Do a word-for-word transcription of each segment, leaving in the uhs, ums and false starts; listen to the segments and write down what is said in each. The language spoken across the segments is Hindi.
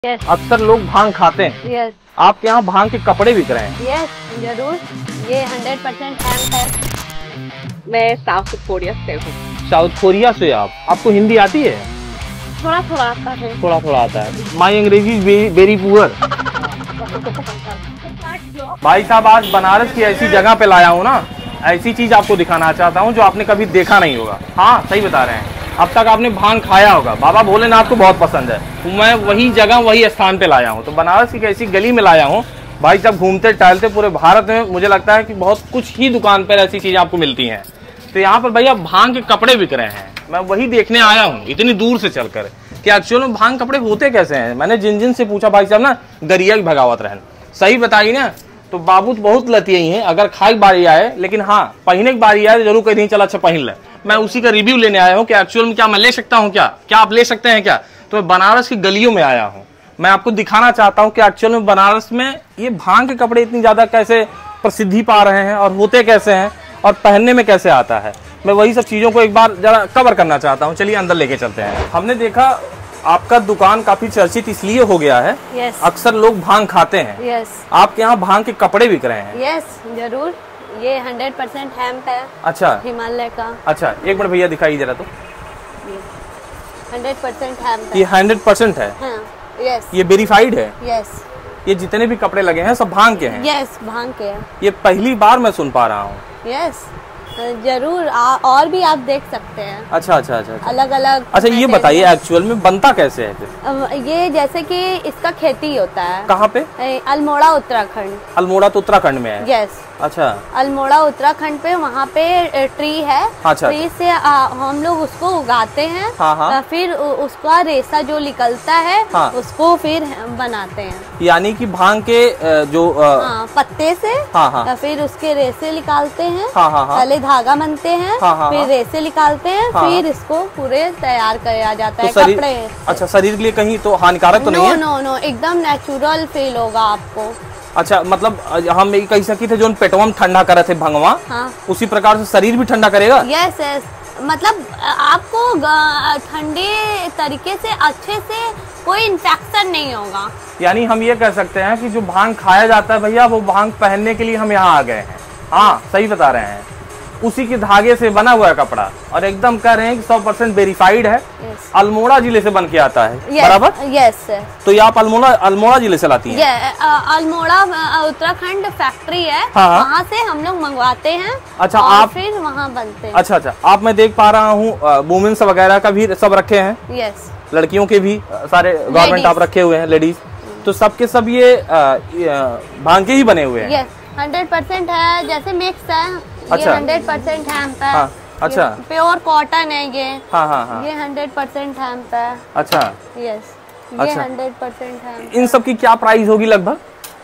yes. अक्सर लोग भांग खाते हैं। yes. आपके यहाँ भांग के कपड़े बिक रहे हैं? yes, जरूर। ये हंड्रेड परसेंट हैम्प है। मैं साउथ कोरिया से हूँ। साउथ कोरिया से आप? आपको हिंदी आती है? थोड़ा थोड़ा आता है। थोड़ा थोड़ा आता है। माई अंग्रेजी इज वेरी पुअर। भाई साहब, आज बनारस की ऐसी जगह पे लाया हूँ ना, ऐसी चीज आपको दिखाना चाहता हूँ जो आपने कभी देखा नहीं होगा। हाँ, सही बता रहे हैं। अब तक आपने भांग खाया होगा, बाबा भोलेनाथ को बहुत पसंद है, तो मैं वही जगह वही स्थान पे लाया हूँ। तो बनारस की ऐसी गली में लाया हूँ भाई साहब, घूमते टहलते पूरे भारत में मुझे लगता है कि बहुत कुछ ही दुकान पर ऐसी चीजें आपको मिलती हैं। तो यहाँ पर भैया भांग के कपड़े बिक रहे हैं। मैं वही देखने आया हूँ इतनी दूर से चलकर कि एक्चुअल में भांग कपड़े होते कैसे हैं। मैंने जिन जिन से पूछा भाई साहब ना, गरिया की भगावत रहन, सही बताइए ना। तो बाबू तो बहुत लतिया ही है, अगर खाई बारी आए, लेकिन हाँ पहने की बारी आए जरूर कहीं चला अच्छा पहन ले। मैं उसी का रिव्यू लेने आया हूँ कि एक्चुअल में क्या मैं ले सकता हूँ, क्या क्या आप ले सकते हैं क्या। तो मैं बनारस की गलियों में आया हूँ, मैं आपको दिखाना चाहता हूँ कि एक्चुअल में बनारस में ये भांग के कपड़े इतनी ज्यादा कैसे प्रसिद्धि पा रहे हैं और होते कैसे हैं और पहनने में कैसे आता है। मैं वही सब चीजों को एक बार जरा कवर करना चाहता हूँ। चलिए अंदर लेके चलते हैं। हमने देखा आपका दुकान काफी चर्चित इसलिए हो गया है, yes. अक्सर लोग भांग खाते हैं। yes. आपके यहाँ भांग के कपड़े बिक रहे हैं? yes, जरूर। ये हंड्रेड परसेंट हैम्प है। अच्छा, हिमालय का। अच्छा, एक मिनट भैया दिखाइए जरा। तो हंड्रेड परसेंट हैम्प है। ये हंड्रेड परसेंट है? हाँ, yes. ये वेरीफाइड है? yes. ये जितने भी कपड़े लगे हैं सब भांग के हैं? yes, भांग के हैं। ये पहली बार मैं सुन पा रहा हूँ। yes. जरूर, आ, और भी आप देख सकते हैं। अच्छा अच्छा अच्छा, अच्छा। अलग अलग। अच्छा, ये बताइए एक्चुअल में बनता कैसे है फिर? ये जैसे कि इसका खेती होता है। कहाँ पे? अल्मोड़ा उत्तराखंड। अल्मोड़ा तो उत्तराखंड में है? यस। अच्छा, अल्मोड़ा उत्तराखंड पे वहाँ पे ट्री है। अच्छा। ट्री से आ, हम लोग उसको उगाते हैं। हाँ हाँ। फिर उसका रेशा जो निकलता है, हाँ। उसको फिर बनाते हैं। यानी कि भांग के जो हाँ, पत्ते से। हाँ हाँ। फिर उसके रेशे निकालते हैं। हाँ हाँ हाँ। पहले धागा बनते हैं। हाँ हाँ। फिर रेशे निकालते हैं। हाँ। फिर इसको पूरे तैयार किया जाता है। तो शरीर, कपड़े। अच्छा, शरीर के लिए कहीं तो हानिकारक तो नहीं है? नो नो, एकदम नेचुरल फील होगा आपको। अच्छा, मतलब हम ये कह सकी थे जो पेटवा में ठंडा करे थे भंगवा, हाँ। उसी प्रकार से शरीर भी ठंडा करेगा? यस यस, मतलब आपको ठंडे तरीके से अच्छे से कोई इन्फेक्शन नहीं होगा। यानी हम ये कह सकते हैं कि जो भांग खाया जाता है भैया, वो भांग पहनने के लिए हम यहाँ आ गए हैं। हाँ, सही बता रहे हैं। उसी के धागे से बना हुआ है कपड़ा, और एकदम कह रहे हैं कि सौ परसेंट वेरीफाइड है। yes. अल्मोड़ा जिले से बन के आता है। yes. बराबर? यस। तो ये आप अल्मोड़ा अल्मोड़ा जिले से लाती हैं? yeah. अल्मोड़ा उत्तराखंड फैक्ट्री है। हाँ। वहाँ से हम लोग मंगवाते हैं। अच्छा, और आप फिर वहाँ बनते हैं। अच्छा अच्छा, आप मैं देख पा रहा हूँ वुमेन्स वगैरह का भी सब रखे हैं। यस। लड़कियों के भी सारे गारमेंट आप रखे हुए हैं, लेडीज। तो सबके सब ये भांग के ही बने हुए हैं? यस, हंड्रेड परसेंट है। जैसे मिक्स है। अच्छा। ये हंड्रेड परसेंट हैम्प है। हाँ, अच्छा। प्योर कॉटन है ये। हाँ हाँ हाँ। ये हंड्रेड परसेंट हैम्प है। अच्छा। यस, ये अच्छा। Hundred percent hemp. इन सब की क्या प्राइस होगी लगभग?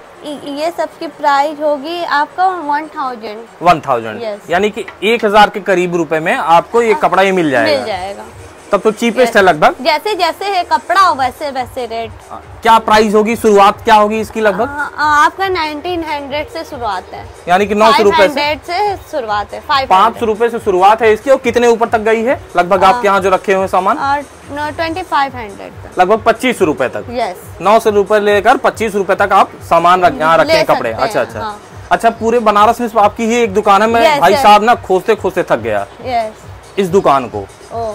ये सब की प्राइस होगी आपका one thousand. One thousand Yes. यानी कि एक हजार के करीब रुपए में आपको ये कपड़ा ये मिल जाएगा? मिल जाएगा। तब तो चीपेस्ट है लगभग? जैसे जैसे है कपड़ा हो वैसे वैसे रेट। क्या प्राइस होगी, शुरुआत क्या होगी इसकी लगभग? आपका नाइनटीन हंड्रेड से शुरुआत है। यानी कि नौ सौ रूपये से शुरुआत है। पाँच सौ रूपये से शुरुआत है इसकी। और कितने ऊपर तक गई है लगभग आपके यहाँ जो रखे हुए सामान? ट्वेंटी फाइव हंड्रेड लगभग पच्चीस रूपये तक। यस। नौ सौ रूपये लेकर पच्चीस रूपये तक आप सामान यहाँ रखे हैं, कपड़े। अच्छा अच्छा। हाँ। अच्छा, पूरे बनारस में आपकी ही एक दुकान है? मैं भाई साहब ना खोजते खोजते थक गया इस दुकान को।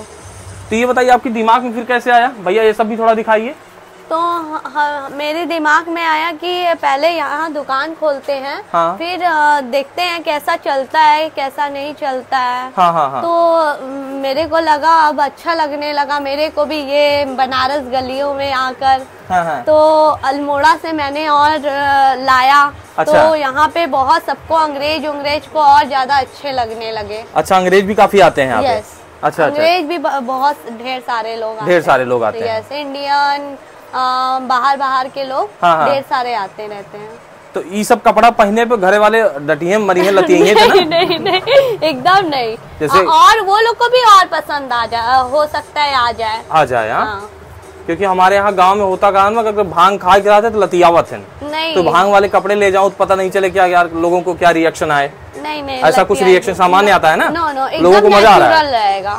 तो ये बताइए आपके दिमाग में फिर कैसे आया भैया, ये सब भी थोड़ा दिखाइए। तो हाँ, मेरे दिमाग में आया कि पहले यहाँ दुकान खोलते हैं। हाँ। फिर देखते हैं कैसा चलता है कैसा नहीं चलता है। हाँ हाँ हाँ। तो मेरे को लगा अब अच्छा लगने लगा मेरे को भी ये बनारस गलियों में आकर। हाँ हाँ। तो अल्मोड़ा से मैंने और लाया। अच्छा। तो यहाँ पे बहुत सबको अंग्रेज अंग्रेज को और ज्यादा अच्छे लगने लगे। अच्छा, अंग्रेज भी काफी आते हैं यहाँ पे? यस। अच्छा, अंग्रेज भी बहुत ढेर सारे लोग आते हैं। ढेर सारे लोग आते हैं। यस, इंडियन बाहर बाहर के लोग ढेर सारे आते रहते हैं। तो ये सब कपड़ा पहने पे घरे वाले डटिए मरिए लतिए नहीं, नहीं नहीं, एकदम नहीं। जैसे और वो लोग को भी और पसंद आ जाए, हो सकता है आ जाए आ जाए हाँ। क्योंकि हमारे यहाँ गांव में होता गांव में अगर भांग खा के आते तो लतियावत है। नहीं। तो भांग वाले कपड़े ले जाओ तो पता नहीं चले क्या यार लोगों को क्या रिएक्शन आए। नहीं नहीं, ऐसा कुछ रिएक्शन सामान्य आता है ना? नो नो, लोगों को मजा आ रहा है। रहेगा।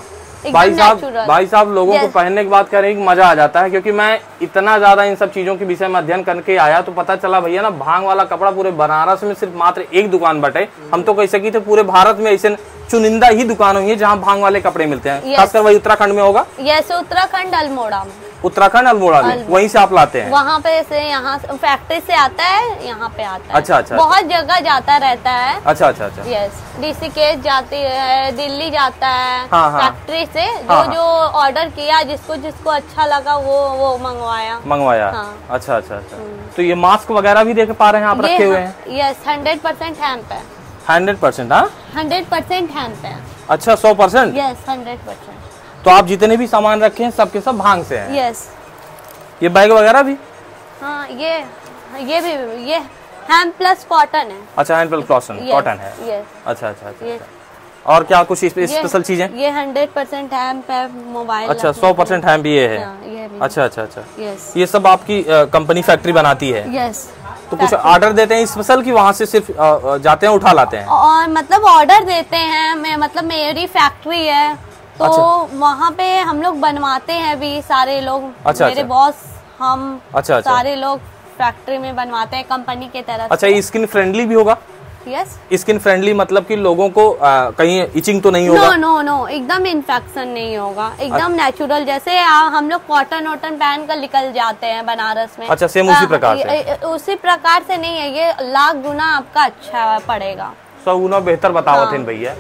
भाई साहब भाई साहब लोगों को पहनने के बाद कह रहे हैं कि मजा आ जाता है, क्योंकि मैं इतना ज्यादा इन सब चीजों के विषय में अध्ययन करके आया तो पता चला भैया ना, भांग वाला कपड़ा पूरे बनारस में सिर्फ मात्र एक दुकान बटे। हम तो कह सकी थे पूरे भारत में ऐसे चुनिंदा ही दुकान हुई है जहाँ भांग वाले कपड़े मिलते हैं। खासकर वही उत्तराखंड में होगा। यस, उत्तराखंड अल्मोड़ा में। उत्तराखंड अल्मोड़ा में वहीं से आप लाते हैं? वहाँ पे से यहाँ फैक्ट्री से आता है, यहाँ पे आता है। अच्छा अच्छा, बहुत जगह जाता रहता है। अच्छा अच्छा अच्छा। यस, ऋषिकेश जाती है, दिल्ली जाता है। हाँ हाँ। फैक्ट्री से जो हाँ, जो ऑर्डर किया, जिसको जिसको अच्छा लगा वो वो मंगवाया मंगवाया हाँ। अच्छा अच्छा अच्छा। तो ये मास्क वगैरह भी देख पा रहे हैं आप रखे हुए हैं? यस, हंड्रेड परसेंट हैम्प है। हंड्रेड परसेंट हाँ, हंड्रेड परसेंट हैम्प है। अच्छा, सौ परसेंट? Yes, hundred percent. तो आप जितने भी सामान रखे हैं सबके सब भांग से हैं? यस। ये बैग वगैरह भी? हाँ, ये ये भी ये हैम्प प्लस कॉटन है। अच्छा, हैम्प प्लस कॉटन कॉटन है। यस। अच्छा अच्छा अच्छा। और क्या कुछ स्पेशल चीजें? ये हंड्रेड परसेंट हैम्प है। मोबाइल। अच्छा, सौ परसेंट हैम्प ये है। अच्छा अच्छा अच्छा। ये सब आपकी कंपनी फैक्ट्री बनाती है? यस। तो कुछ ऑर्डर देते हैं स्पेशल कि वहाँ से सिर्फ जाते हैं उठा लाते हैं? और मतलब ऑर्डर देते हैं, मैं मतलब मेरी फैक्ट्री है तो अच्छा। वहाँ पे हम लोग बनवाते हैं भी सारे लोग। अच्छा, मेरे अच्छा। बॉस हम अच्छा, अच्छा। सारे लोग फैक्ट्री में बनवाते हैं कंपनी के तरफ। अच्छा, ये स्किन फ्रेंडली भी होगा? यस। स्किन फ्रेंडली मतलब कि लोगों को आ, कहीं इचिंग तो नहीं होगा? नो नो नो, एकदम इन्फेक्शन नहीं होगा, एकदम नेचुरल। जैसे आ, हम लोग कॉटन वॉटन पहन कर निकल जाते हैं बनारस में। अच्छा, सेम उसी प्रकार से? उसी प्रकार से नहीं है, ये लाख गुना आपका अच्छा पड़ेगा। सौ गुना बेहतर बतावत है भैया।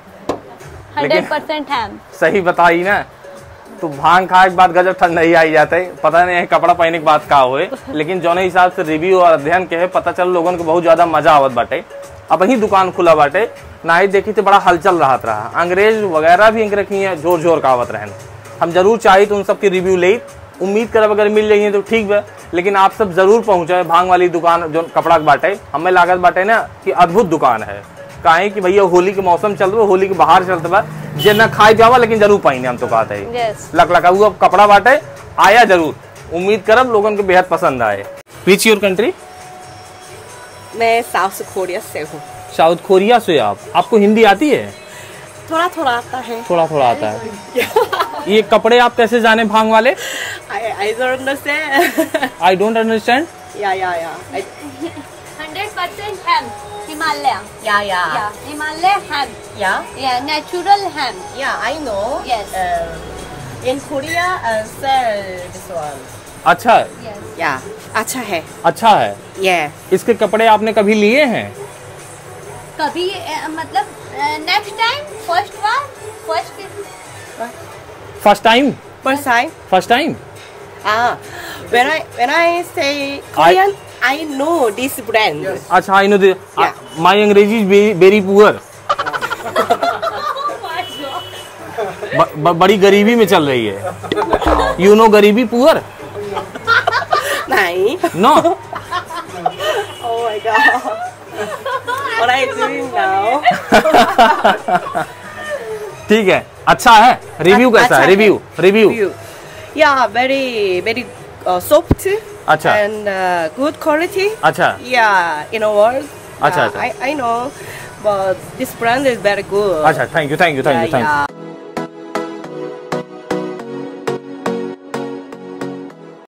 हंड्रेड परसेंट है। सही बताई ना। तो भांग खाए के बाद गजब ठंड नहीं आई जाते, पता नहीं है कपड़ा पहनने के बाद का हुए, लेकिन जो हिसाब से रिव्यू और अध्ययन के है पता चल लोगों को बहुत ज्यादा मजा आवत बाटे। अब वही दुकान खुला बाटे ना ही देखी तो बड़ा हलचल रहा रहा। अंग्रेज वगैरह भी रखी है, जोर जोर का आवत रहन। हम जरूर चाहिए तो उन सबकी रिव्यू ले, उम्मीद कर अगर मिल रही है तो ठीक है, लेकिन आप सब जरूर पहुंचे भांग वाली दुकान जो कपड़ा के बाटे। हमें लागत बाटे ना कि अद्भुत दुकान है, काहे कि भैया होली के मौसम चल रहा है, होली के बाहर चलते बा जे न खाए जावा लेकिन जरूर पाएंगे हम तो कहते हैं। yes. लक लका हुआ कपड़ा बाटे आया जरूर, उम्मीद करब लोगों को बेहद पसंद आए। Which your country? मैं साउथ कोरिया से हूँ। साउथ कोरिया से आप? आपको हिंदी आती है? थोड़ा थोड़ा आता है। थोड़ा थोड़ा आता है। ये कपड़े आप कैसे जाने भांग वाले? I don't understand. I don't understand. Yeah yeah yeah. Hundred percent ham. Himalaya. Yeah, yeah. Yeah, Himalaya ham. Yeah. Yeah, natural ham. Yeah, I know. Yes. Uh, in Korea, uh, sell this one. अच्छा। Yes. Yeah, अच्छा है। अच्छा है। Yeah. इसके कपड़े आपने कभी लिए हैं? कभी मतलब नेक्स्ट टाइम, फर्स्ट बार, first first time first time first time Ah, when I when I say Korean, I, I know this brand. Yes. अच्छा, I know this. Yeah. Uh, my अंग्रेजी is very, very poor. ब, ब, बड़ी गरीबी में चल रही है। You know गरीबी पुअर? नहीं। No. Oh my god. What are you doing now? ठीक है, अच्छा है। रिव्यू कैसा है? Review review Yeah, very very uh, soft. अच्छा। And uh, good quality. अच्छा। Yeah, in a world. अच्छा uh, अच्छा। I I know, but this brand is very good. अच्छा, thank you thank you thank you thank you.